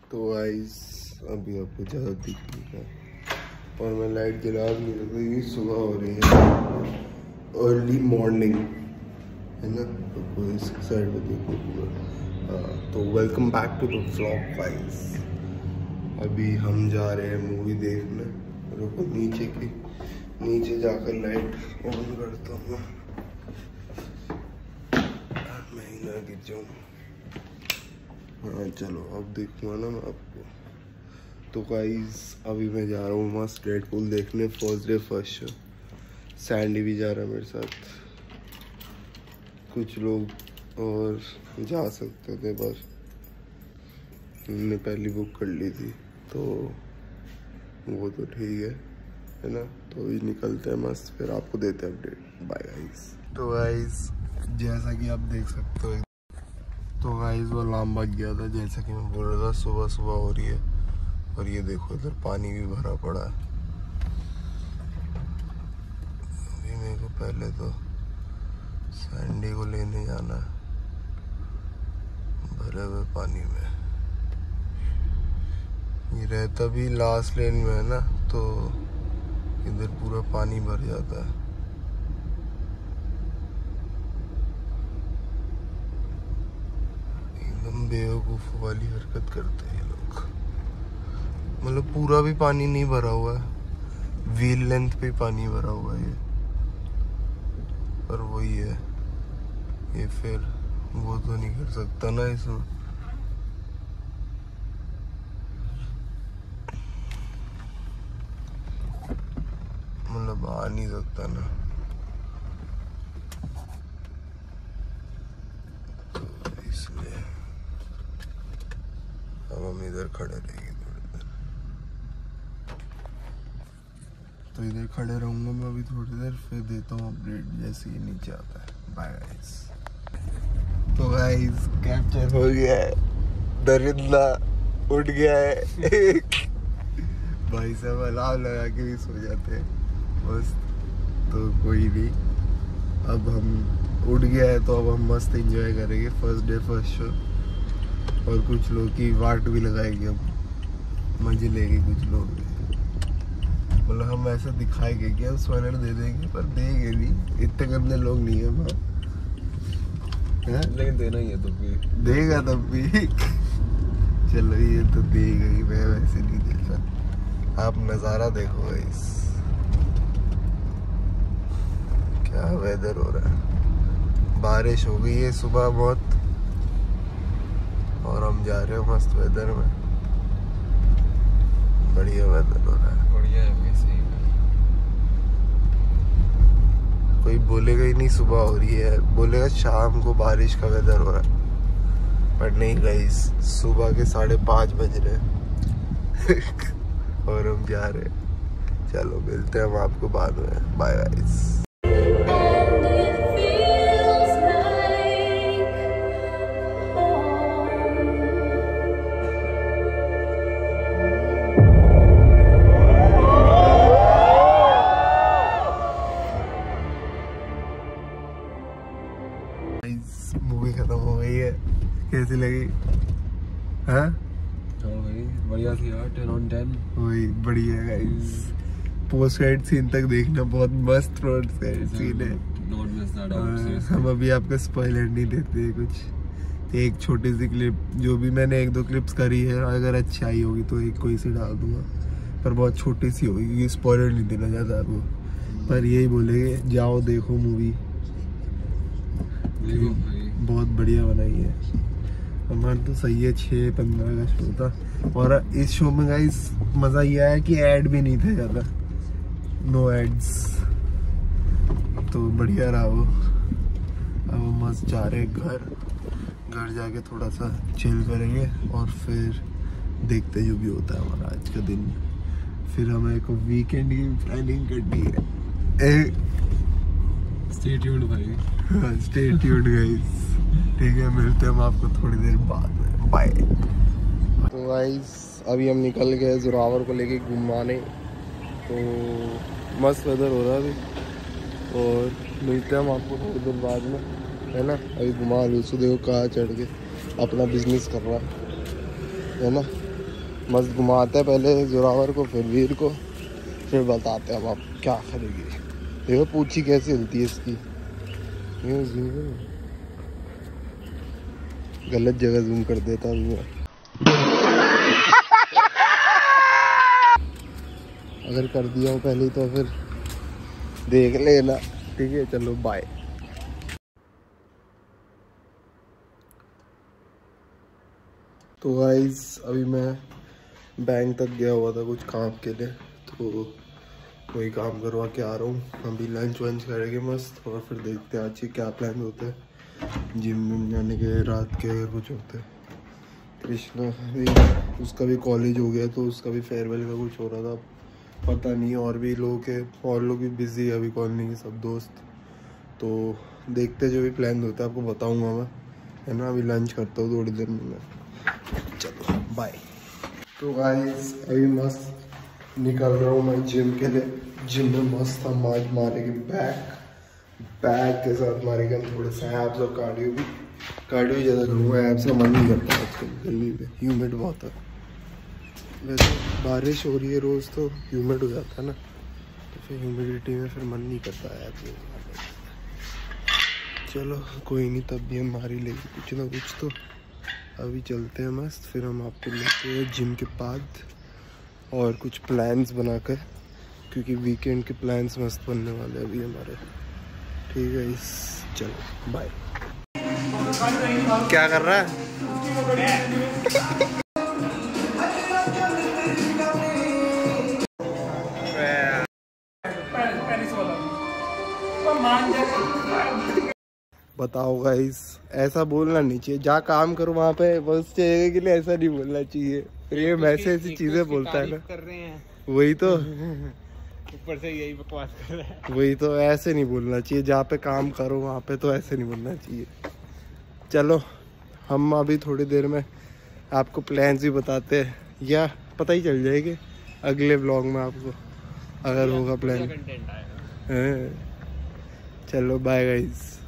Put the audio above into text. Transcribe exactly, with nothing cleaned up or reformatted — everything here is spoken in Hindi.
तो गाइस अभी आपको ज़्यादा दिख नहीं रहा और मैं लाइट जला भी नहीं रहा, ये सुबह हो रही है, अर्ली मॉर्निंग है ना। तो इस साइड में देखो पूरा। तो welcome back to the vlog guys. अभी हम जा रहे हैं मूवी देखने। रुको नीचे की नीचे जाकर लाइट ऑन करता हूँ, मैं ही ना गिर जाऊँ। हाँ चलो अब देखूँगा ना मैं आपको। तो गाइस अभी मैं जा रहा हूँ मस्त डेडपूल देखने, first day first show. Sandy भी जा रहा है मेरे साथ, कुछ लोग और जा सकते थे पर हमने पहली बुक कर ली थी तो वो तो ठीक है है ना। तो अभी निकलते हैं मस्त, फिर आपको देते हैं अपडेट। Bye guys. तो गाइस जैसा कि आप देख सकते हो, तो गाइस वो अलार्म बज गया था जैसा कि मैं बोल रहा था, सुबह सुबह हो रही है और ये देखो इधर पानी भी भरा पड़ा है। अभी मेरे को पहले तो सैंडी को लेने जाना है भरे हुए पानी में। ये रहता भी लास्ट लेन में है ना, तो इधर पूरा पानी भर जाता है। एकदम बेवकूफ वाली हरकत करते हैं ये लोग। मतलब पूरा भी पानी नहीं भरा हुआ है, व्हील लेंथ पे पानी भरा हुआ है ये, पर वही है ये, फिर वो तो नहीं कर सकता ना इसमें। मतलब आ नहीं सकता ना, तो इसलिए अब हम इधर खड़े रहेंगे थोड़ी देर। तो इधर खड़े रहूंगा मैं अभी थोड़ी देर, फिर देता हूँ अपडेट जैसे ही नीचे आता है। Bye guys. तो गाइस कैप्चर हो गया है, दरिंदा उठ गया है। भाई साहब अलार्म लगा के भी सो जाते हैं बस। तो कोई नहीं, अब हम उठ गया है तो अब हम मस्त एंजॉय करेंगे फर्स्ट डे फर्स्ट शो। और कुछ लोग की वाट भी लगाएंगे, हम मजे लेंगे कुछ लोग। मतलब हम ऐसा दिखाएंगे कि हम स्वेटर दे देंगे पर देंगे नहीं, इतने गंदे लोग नहीं है वहाँ, लेकिन देना ही है तब भी देगा तब भी। चलो ये तो देगा ही, मैं वैसे नहीं देता। आप नज़ारा देखो इस, क्या वेदर हो रहा है। बारिश हो गई है सुबह बहुत और हम जा रहे हैं मस्त वेदर में। बढ़िया वेदर हो रहा है, बढ़िया है वैसे ही। कोई बोलेगा ही नहीं सुबह हो रही है, बोलेगा शाम को बारिश का वेदर हो रहा है, पर नहीं गाइस, सुबह के साढ़े पाँच बज रहे हैं और हम जा रहे हैं। चलो मिलते हैं हम आपको बाद में। Bye guys. मूवी खत्म हो गई है, कैसी लगी? हाँ भाई बढ़िया थी यार, टेन ऑन टेन। वही बढ़िया गाइस। पोस्ट क्रेडिट सीन तक देखना, बहुत मस्त पोस्ट क्रेडिट सीन है। Don't miss that out, हम अभी आपको स्पॉइलर नहीं देते हैं कुछ। एक छोटी सी क्लिप जो भी मैंने एक दो क्लिप्स करी है, अगर अच्छी आई होगी तो एक कोई सी डाल दूंगा, पर बहुत छोटी सी होगी क्योंकि स्पॉइलर नहीं देना चाहता आपको। पर यही बोलेंगे जाओ देखो मूवी, बहुत बढ़िया बनाई है। हमारा तो सही है, छः पंद्रह का शो था और इस शो में गाइस मज़ा ये आया कि ऐड भी नहीं थे ज़्यादा, नो एड्स, तो बढ़िया रहा वो। अब हम मस्त जा रहे हैं घर, घर जाके थोड़ा सा चिल करेंगे और फिर देखते जो भी होता है हमारा आज का दिन। फिर हमें एक वीकेंड की प्लानिंग करनी है। स्टे ट्यून्ड भाई, स्टे ट्यून्ड गाइस। ठीक है, मिलते हैं हम आपको थोड़ी देर बाद में। बाय। तो गाइस अभी हम निकल गए जोरावर को लेके घुमाने, तो मस्त वेदर हो रहा है अभी और मिलते हैं हम आपको थोड़ी देर बाद में, है ना। अभी घुमा लूसू देखो कहाँ चढ़ के अपना बिजनेस कर रहा है ना। मस्त घुमाते हैं पहले जोरावर को, फिर वीर को, फिर बताते हैं अब आप क्या करेंगे। देखो पूछी कैसे हिलती है इसकी, ये जूम करो, गलत जगह जूम कर देता हूँ मैं। अगर कर दिया हो पहले तो फिर देख लेना, ठीक है। चलो बाय। तो गाइस अभी मैं बैंक तक गया हुआ था कुछ काम के लिए, तो वही काम करवा के आ रहा हूँ। अभी लंच वंच करेंगे मस्त, और फिर देखते हैं आज के क्या प्लान होते हैं। जिम विम जाने के, रात के अगर कुछ होते हैं। कृष्णा भी, उसका भी कॉलेज हो गया तो उसका भी फेयरवेल का कुछ हो रहा था, पता नहीं। और भी लोग के और लोग भी बिजी है अभी, कॉलोनी के सब दोस्त। तो देखते जो भी प्लान होता है आपको बताऊँगा मैं, है ना। अभी लंच करता हूँ थोड़ी देर में मैं, चलो बाय। तो गाइस अभी मस्त निकल रहा हूँ मैं जिम के लिए। जिम में मस्त हम आज मारेंगे बैक, बैक के साथ मारेंगे हम थोड़े से एब्स और कार्डियो भी। कार्डियो ज़्यादा करूँगा, एब्स का मन नहीं करता आजकल, गर्मी में ह्यूमिड बहुत है। वैसे बारिश हो रही है रोज़ तो ह्यूमिड हो जाता है ना, तो फिर ह्यूमिडिटी में फिर मन नहीं करता है एब्स मारने। चलो कोई नहीं, तब भी हम मार ही लेंगे कुछ ना कुछ तो। अभी चलते हैं मस्त, फिर हम आपको मिलते हैं जिम के बाद और कुछ प्लान्स बनाकर, क्योंकि वीकेंड के प्लान्स मस्त बनने वाले अभी हमारे, ठीक है। इस चलो बाय। क्या कर रहा है? बताओ गाइस, ऐसा बोलना नहीं चाहिए। जहाँ काम करो वहाँ पे बस चाहिए के लिए ऐसा नहीं बोलना चाहिए। फिर ये वैसे ऐसी चीजें बोलता है ना, कर रहे हैं वही तो ऊपर से यही बकवास कर रहा है। वही तो, ऐसे नहीं बोलना चाहिए। जहाँ पे काम करो वहाँ पे तो ऐसे नहीं बोलना चाहिए। चलो हम अभी थोड़ी देर में आपको प्लान्स भी बताते हैं, या पता ही चल जाएगी अगले व्लॉग में आपको, अगर होगा प्लान। चलो बाय गाइस।